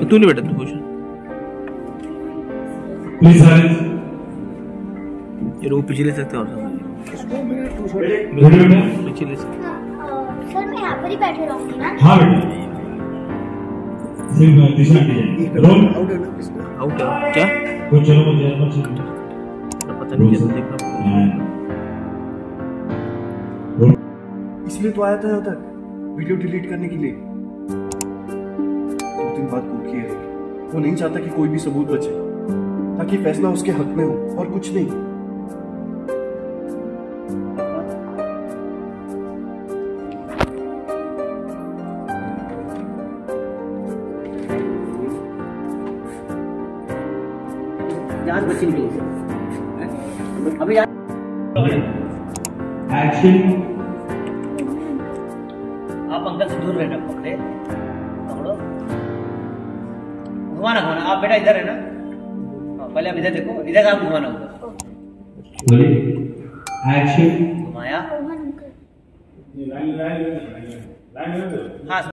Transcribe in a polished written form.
तू नहीं बेटा, तू क्वेश्चन प्लीज साइलेंस। ये वो पीछे ले सकते हो और पीछे ले सकते। सर मैं यहाँ पर ही बैठे रहूंगी ना? हाँ बेटा, सिर्फ दिशा की जाएगी। रोल आउट है क्या? कोई चलो मुझे मत चलो, पता नहीं कैसे देखना पड़ेगा। इसलिए तो आया था यहाँ तक, वीडियो डिलीट करने के लिए। 2 दिन बाद कोर्ट की है, वो नहीं चाहता कि कोई भी सबूत बचे, ताकि फैसला उसके हक में हो और कुछ नहीं। जांच बची निकली अभी एक्शन। आप अंकल से दूर रहना, पकड़े पकड़ो, घुमाना घुमाना। आप बेटा इधर है ना? हाँ, पहले आप इधर देखो, इधर आप घुमाना होगा। एक्शन। घुमाया। हाँ